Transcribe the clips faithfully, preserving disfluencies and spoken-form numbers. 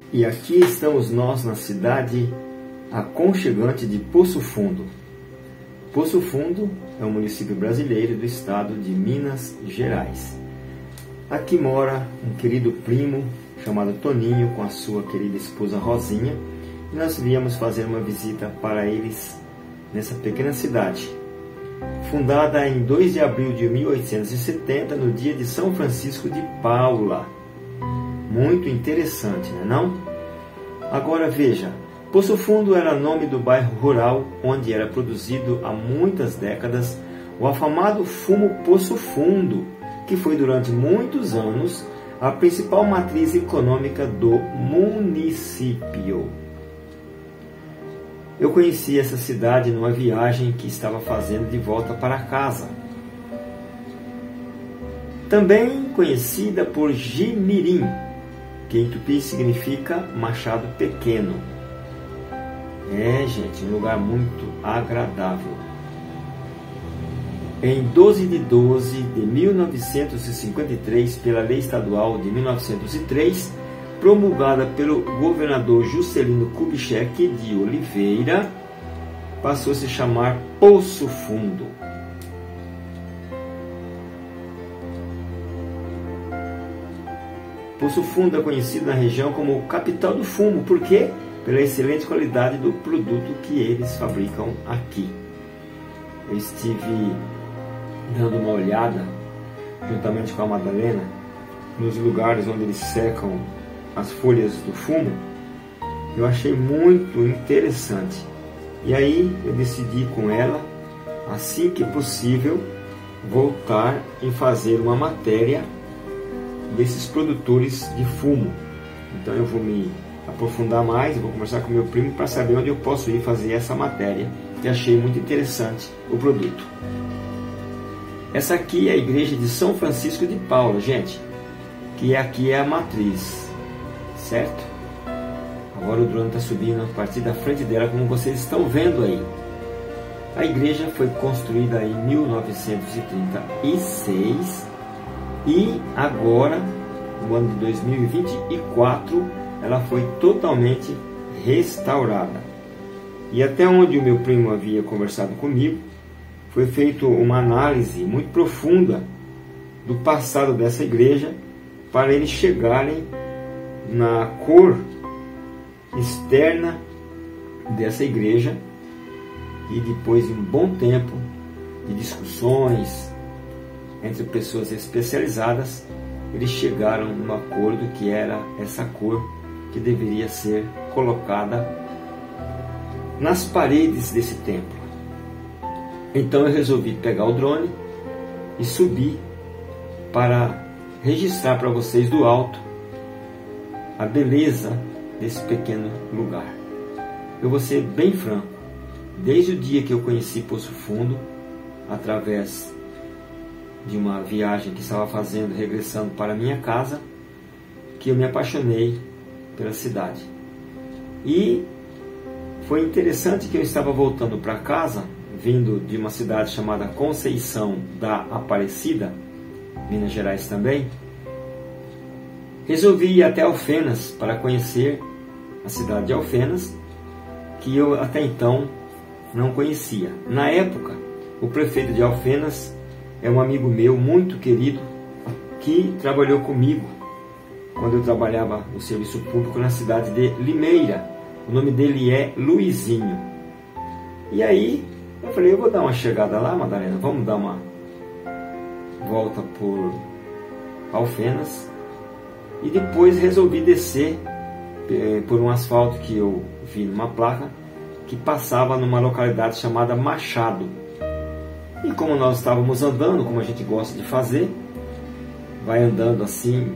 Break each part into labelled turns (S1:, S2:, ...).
S1: E aqui estamos nós na cidade aconchegante de Poço Fundo. Poço Fundo é um município brasileiro do estado de Minas Gerais. Aqui mora um querido primo chamado Toninho com a sua querida esposa Rosinha, e nós viemos fazer uma visita para eles nessa pequena cidade. Fundada em dois de abril de mil oitocentos e setenta, no dia de São Francisco de Paula. Muito interessante, não é não? Agora veja, Poço Fundo era nome do bairro rural onde era produzido há muitas décadas o afamado fumo Poço Fundo, que foi durante muitos anos a principal matriz econômica do município. Eu conheci essa cidade numa viagem que estava fazendo de volta para casa. Também conhecida por Jimirim, que em tupi significa machado pequeno. É, gente, um lugar muito agradável. Em doze de doze de mil novecentos e cinquenta e três, pela Lei Estadual de mil novecentos e três, promulgada pelo governador Juscelino Kubitschek de Oliveira, passou a se chamar Poço Fundo. Poço Fundo é conhecido na região como capital do fumo, por quê? Pela excelente qualidade do produto que eles fabricam aqui. Eu estive dando uma olhada, juntamente com a Madalena, nos lugares onde eles secam as folhas do fumo. Eu achei muito interessante. E aí eu decidi com ela, assim que possível, voltar e fazer uma matéria desses produtores de fumo. Então eu vou me aprofundar mais, vou conversar com meu primo para saber onde eu posso ir fazer essa matéria, que achei muito interessante o produto. Essa aqui é a igreja de São Francisco de Paula, gente, que aqui é a matriz, certo? Agora o drone está subindo a partir da frente dela, como vocês estão vendo aí. A igreja foi construída em mil novecentos e trinta e seis e agora, no ano de dois mil e vinte e quatro, ela foi totalmente restaurada. E até onde o meu primo havia conversado comigo, foi feita uma análise muito profunda do passado dessa igreja para eles chegarem na cor externa dessa igreja, e depois de um bom tempo de discussões entre pessoas especializadas, eles chegaram num acordo que era essa cor que deveria ser colocada nas paredes desse templo. Então eu resolvi pegar o drone e subir para registrar para vocês do alto a beleza desse pequeno lugar. Eu vou ser bem franco, desde o dia que eu conheci Poço Fundo, através de uma viagem que estava fazendo, regressando para minha casa, que eu me apaixonei pela cidade. E foi interessante que eu estava voltando para casa, vindo de uma cidade chamada Conceição da Aparecida, Minas Gerais também. Resolvi ir até Alfenas para conhecer a cidade de Alfenas, que eu até então não conhecia. Na época, o prefeito de Alfenas é um amigo meu muito querido, que trabalhou comigo quando eu trabalhava no serviço público na cidade de Limeira. O nome dele é Luizinho. E aí eu falei, eu vou dar uma chegada lá, Madalena, vamos dar uma volta por Alfenas. E depois resolvi descer eh, por um asfalto que eu vi numa placa que passava numa localidade chamada Machado. E como nós estávamos andando, como a gente gosta de fazer, vai andando assim,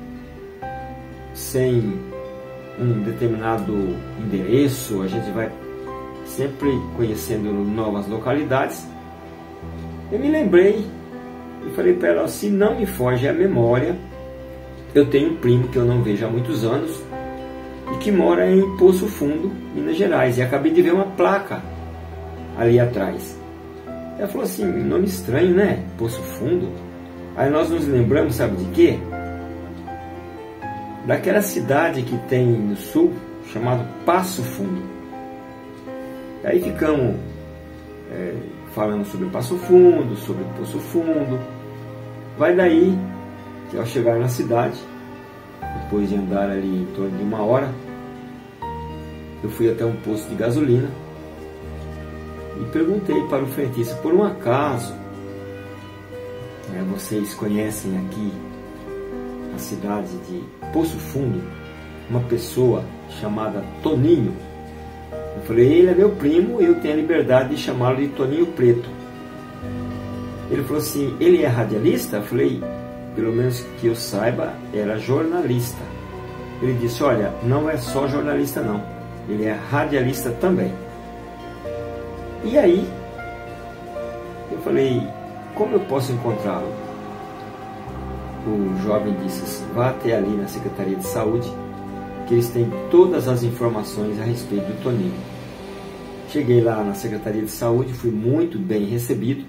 S1: sem um determinado endereço, a gente vai sempre conhecendo novas localidades. Eu me lembrei e falei para ela, se não me foge a memória, eu tenho um primo que eu não vejo há muitos anos e que mora em Poço Fundo, Minas Gerais, e acabei de ver uma placa ali atrás. Ela falou assim, nome estranho, né? Poço Fundo. Aí nós nos lembramos, sabe de quê? daquela cidade que tem no sul, chamado Passo Fundo. Aí ficamos é, falando sobre Passo Fundo, sobre Poço Fundo. Vai daí que ao chegar na cidade, depois de andar ali em torno de uma hora, eu fui até um posto de gasolina e perguntei para o frentista, por um acaso, né, vocês conhecem aqui a cidade de Poço Fundo, uma pessoa chamada Toninho? Eu falei, ele é meu primo e eu tenho a liberdade de chamá-lo de Toninho Preto. Ele falou assim, ele é radialista? Eu falei, pelo menos que eu saiba, era jornalista. Ele disse, olha, não é só jornalista não, ele é radialista também. E aí, eu falei, como eu posso encontrá-lo? O jovem disse assim, vá até ali na Secretaria de Saúde, que eles têm todas as informações a respeito do Toninho. Cheguei lá na Secretaria de Saúde, fui muito bem recebido.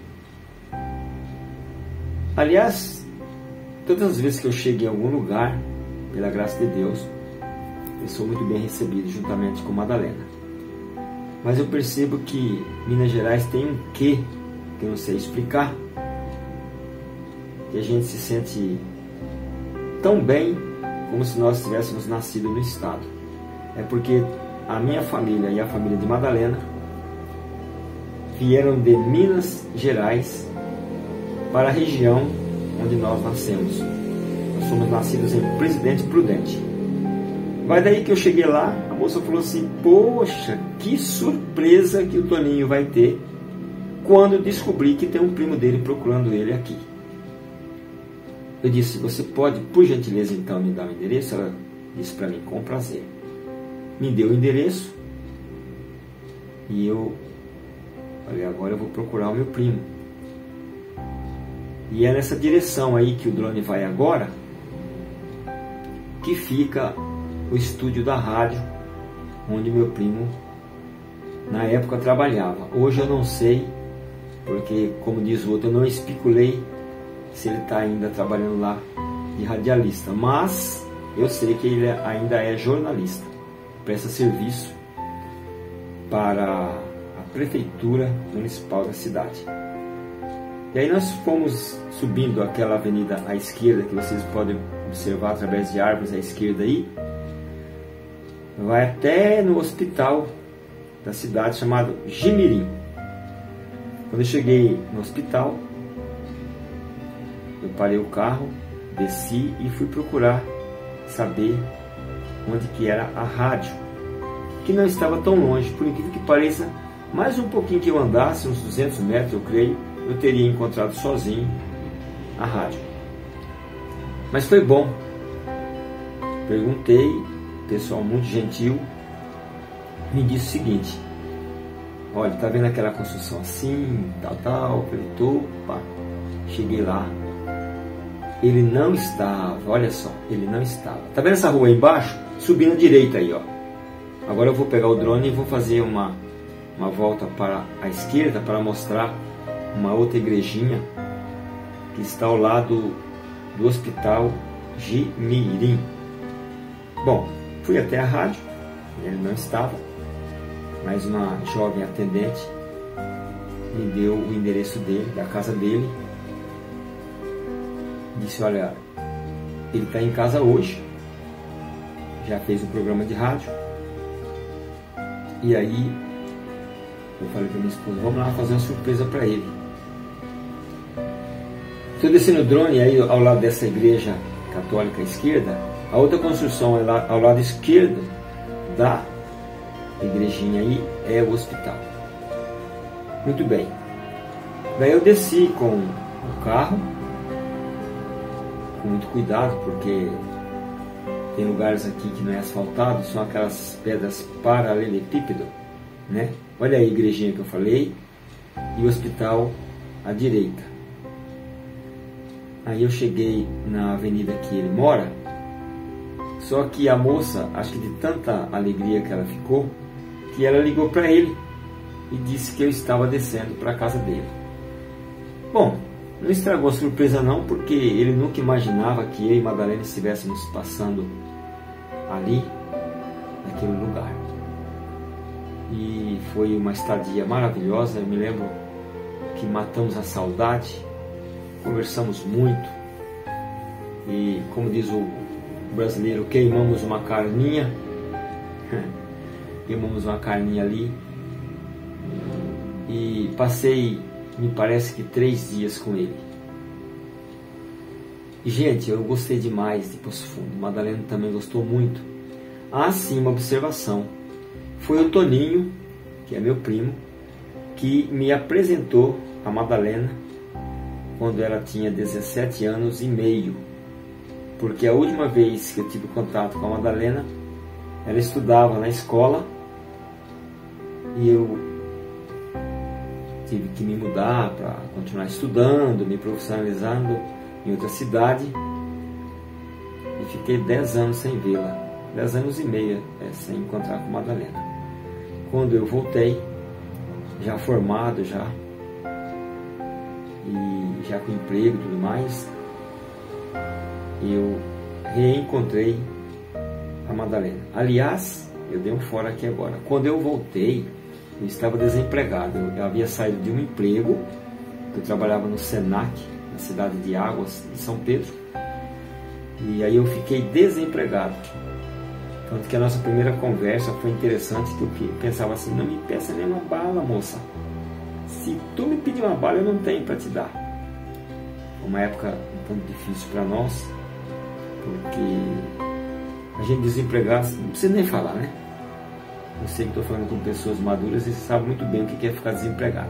S1: Aliás, todas as vezes que eu cheguei em algum lugar, pela graça de Deus, eu sou muito bem recebido juntamente com Madalena. Mas eu percebo que Minas Gerais tem um quê que eu não sei explicar, que a gente se sente tão bem como se nós tivéssemos nascido no estado. É porque a minha família e a família de Madalena vieram de Minas Gerais para a região onde nós nascemos. Nós somos nascidos em Presidente Prudente. Vai daí que eu cheguei lá, a moça falou assim, poxa, que surpresa que o Toninho vai ter quando descobrir que tem um primo dele procurando ele aqui. Eu disse, você pode, por gentileza, então, me dar o endereço? Ela disse para mim, com prazer. Me deu o endereço e eu falei, agora eu vou procurar o meu primo. E é nessa direção aí que o drone vai agora, que fica o estúdio da rádio, onde meu primo, na época, trabalhava. Hoje eu não sei, porque, como diz o outro, eu não especulei se ele está ainda trabalhando lá de radialista, mas eu sei que ele ainda é jornalista, presta serviço para a prefeitura municipal da cidade. E aí nós fomos subindo aquela avenida à esquerda, que vocês podem observar através de árvores à esquerda aí, vai até no hospital da cidade chamado Jimirim. Quando eu cheguei no hospital, eu parei o carro, desci e fui procurar saber onde que era a rádio, que não estava tão longe. Por incrível que pareça, mais um pouquinho que eu andasse, uns duzentos metros eu creio, eu teria encontrado sozinho a rádio. Mas foi bom. Perguntei, pessoal muito gentil me disse o seguinte, olha, tá vendo aquela construção assim, tal, tal, falei, opa, cheguei lá, ele não estava, olha só, ele não estava. Tá vendo essa rua aí embaixo? Subindo à direita aí, ó. Agora eu vou pegar o drone e vou fazer uma, uma volta para a esquerda para mostrar uma outra igrejinha que está ao lado do Hospital Jimirim. Bom, fui até a rádio, ele não estava, mas uma jovem atendente me deu o endereço dele, da casa dele. Disse, olha, ele está em casa hoje, já fez um programa de rádio. E aí eu falei para minha esposa, vamos lá fazer uma surpresa para ele. Estou descendo o drone aí ao lado dessa igreja católica à esquerda, a outra construção ao lado esquerdo da igrejinha aí é o hospital. Muito bem. Daí eu desci com o carro, com muito cuidado, porque tem lugares aqui que não é asfaltado, são aquelas pedras paralelepípedo, né? Olha aí a igrejinha que eu falei e o hospital à direita. Aí eu cheguei na avenida que ele mora, só que a moça, acho que de tanta alegria que ela ficou, que ela ligou para ele e disse que eu estava descendo para a casa dele. Bom, não estragou a surpresa não, porque ele nunca imaginava que eu e Madalena estivéssemos passando ali, naquele lugar. E foi uma estadia maravilhosa. Eu me lembro que matamos a saudade, conversamos muito e, como diz o brasileiro, queimamos uma carninha, queimamos uma carninha ali e passei, me parece que três dias com ele. E, gente, eu gostei demais de Poço Fundo. Madalena também gostou muito. Ah, sim, uma observação. Foi o Toninho, que é meu primo, que me apresentou a Madalena quando ela tinha dezessete anos e meio. Porque a última vez que eu tive contato com a Madalena, ela estudava na escola e eu tive que me mudar para continuar estudando, me profissionalizando em outra cidade, e fiquei dez anos sem vê-la, dez anos e meio é, sem encontrar com a Madalena. Quando eu voltei, já formado já, e já com emprego e tudo mais, eu reencontrei a Madalena. Aliás, eu dei um fora aqui agora. Quando eu voltei, eu estava desempregado. Eu havia saído de um emprego, eu trabalhava no Senac, na cidade de Águas, de São Pedro, e aí eu fiquei desempregado. Tanto que a nossa primeira conversa foi interessante, que eu pensava assim: não me peça nenhuma bala, moça. Se tu me pedir uma bala, eu não tenho para te dar. Uma época um pouco difícil para nós, porque a gente desempregado, não precisa nem falar, né? Eu sei que estou falando com pessoas maduras e sabem muito bem o que é ficar desempregado.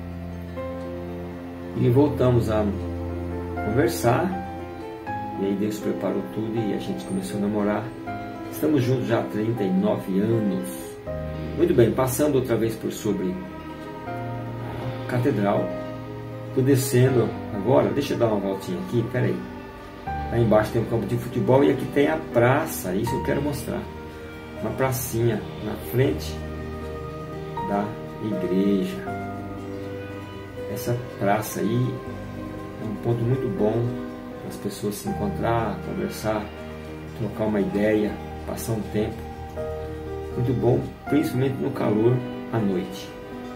S1: E voltamos a conversar, e aí Deus preparou tudo e a gente começou a namorar. Estamos juntos já há trinta e nove anos. Muito bem, passando outra vez por sobre a catedral. Estou descendo agora, deixa eu dar uma voltinha aqui, peraí. Lá embaixo tem um campo de futebol e aqui tem a praça, isso eu quero mostrar. Uma pracinha na frente da igreja. Essa praça aí é um ponto muito bom para as pessoas se encontrar, conversar, trocar uma ideia, passar um tempo. Muito bom, principalmente no calor à noite.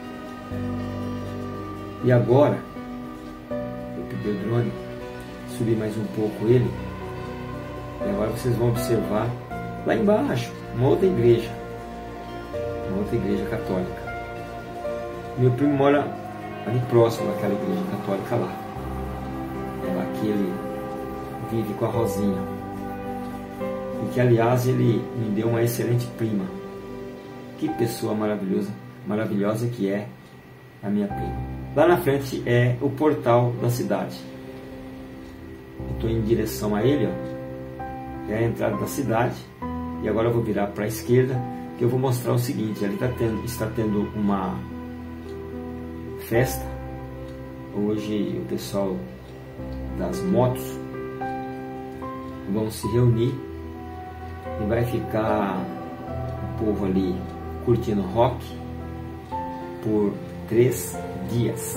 S1: E agora, eu peguei o drone, subi mais um pouco ele, e agora vocês vão observar lá embaixo uma outra igreja, uma outra igreja católica. Meu primo mora ali próximo daquela igreja católica lá. É lá que ele vive com a Rosinha. E que, aliás, ele me deu uma excelente prima. Que pessoa maravilhosa, maravilhosa que é a minha prima. Lá na frente é o portal da cidade. Eu estou em direção a ele, ó. É a entrada da cidade. E agora eu vou virar para a esquerda, que eu vou mostrar o seguinte: ali tá tendo, está tendo uma festa. Hoje o pessoal das motos vão se reunir e vai ficar o povo ali curtindo rock por três dias.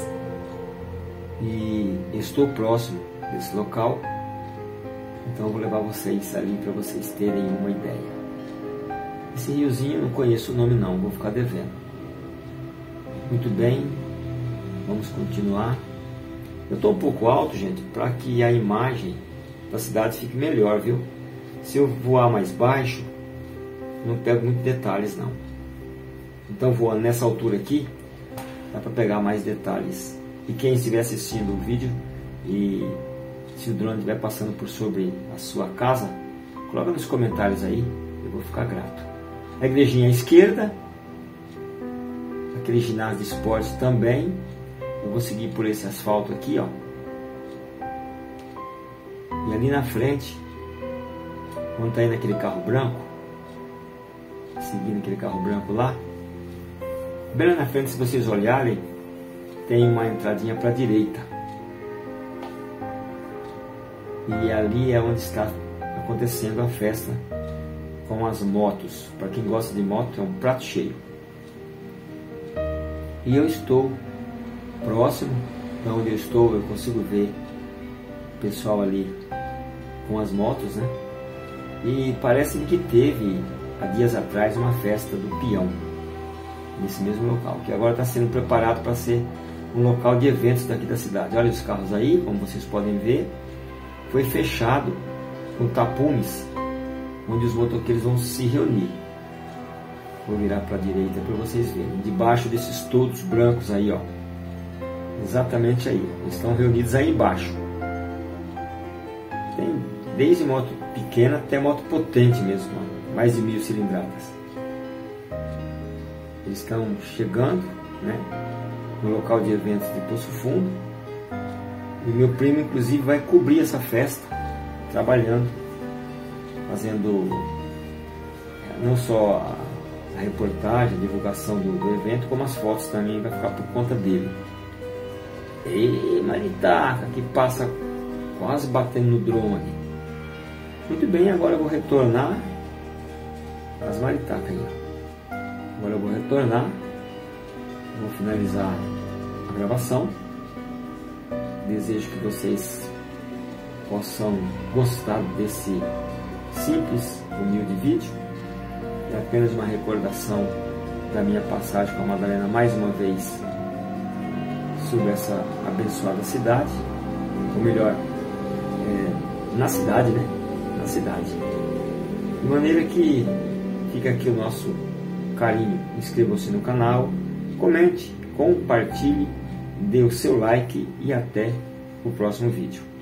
S1: E estou próximo desse local, então eu vou levar vocês ali para vocês terem uma ideia. Esse riozinho eu não conheço o nome não, vou ficar devendo. Muito bem, vamos continuar. Eu estou um pouco alto, gente, para que a imagem da cidade fique melhor, viu? Se eu voar mais baixo, não pego muitos detalhes não. Então voando nessa altura aqui, dá para pegar mais detalhes. E quem estiver assistindo o vídeo, e se o drone estiver passando por sobre a sua casa, coloca nos comentários aí, eu vou ficar grato. A igrejinha à esquerda, aquele ginásio de esporte também. Eu vou seguir por esse asfalto aqui, ó. E ali na frente, quando está indo aquele carro branco, seguindo aquele carro branco lá, bem lá na frente, se vocês olharem, tem uma entradinha para a direita. E ali é onde está acontecendo a festa com as motos. Para quem gosta de moto, é um prato cheio. E eu estou próximo de onde eu estou, eu consigo ver o pessoal ali com as motos, né? E parece-me que teve, há dias atrás, uma festa do peão, nesse mesmo local, que agora está sendo preparado para ser um local de eventos daqui da cidade. Olha os carros aí, como vocês podem ver, foi fechado com tapumes, onde os motoqueiros vão se reunir. Vou virar para a direita para vocês verem, debaixo desses toldos brancos aí, ó, exatamente aí, eles estão reunidos aí embaixo. Tem desde moto pequena até moto potente mesmo, ó, mais de mil cilindradas. Eles estão chegando, né, no local de eventos de Poço Fundo, e meu primo inclusive vai cobrir essa festa, trabalhando, fazendo não só a, a reportagem, a divulgação do, do evento, como as fotos também vai ficar por conta dele. E maritaca que passa quase batendo no drone. Muito bem, agora eu vou retornar as maritacas aí. Agora eu vou retornar, vou finalizar a gravação. Desejo que vocês possam gostar desse simples, humilde vídeo. É apenas uma recordação da minha passagem com a Madalena mais uma vez sobre essa abençoada cidade, ou melhor, é, na cidade, né? Na cidade. De maneira que fica aqui o nosso carinho. Inscreva-se no canal, comente, compartilhe, dê o seu like e até o próximo vídeo.